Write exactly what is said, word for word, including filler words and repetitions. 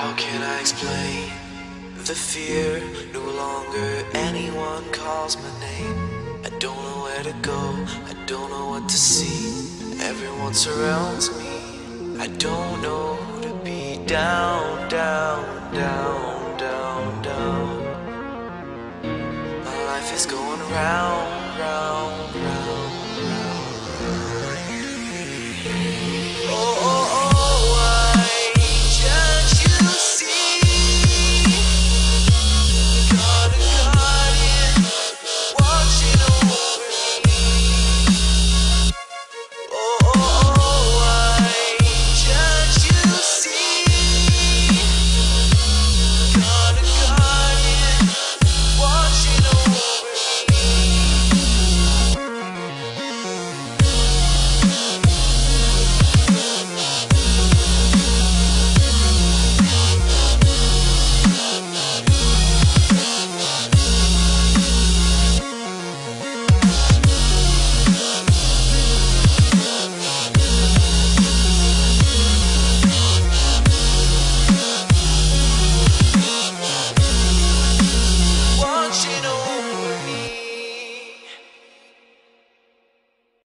How can I explain the fear? No longer anyone calls my name. I don't know where to go, I don't know what to see. Everyone surrounds me, I don't know who to be. Down, down, down, down, down. My life is going round, round, round.